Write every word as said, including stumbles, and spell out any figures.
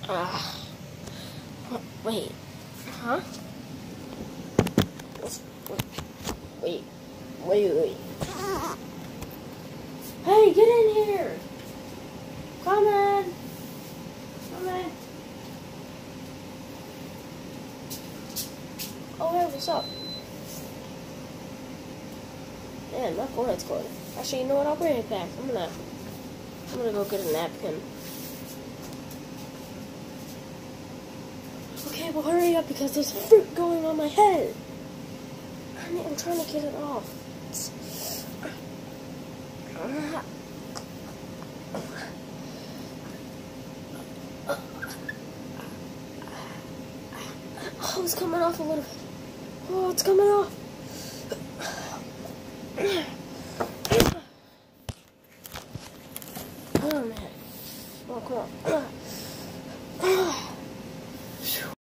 Ah. Wait. Huh? Wait. Wait, wait. Hey, get in here! Come on! Come on! Oh, hey, what's up? Man, my forehead's cold. Actually, you know what? I'll bring it back. I'm gonna, I'm gonna go get a napkin. Okay, well, hurry up because there's fruit going on my head. I mean, I'm trying to get it off. Oh, it's coming off a little bit. Oh, it's coming off. Oh, man. Oh, come on.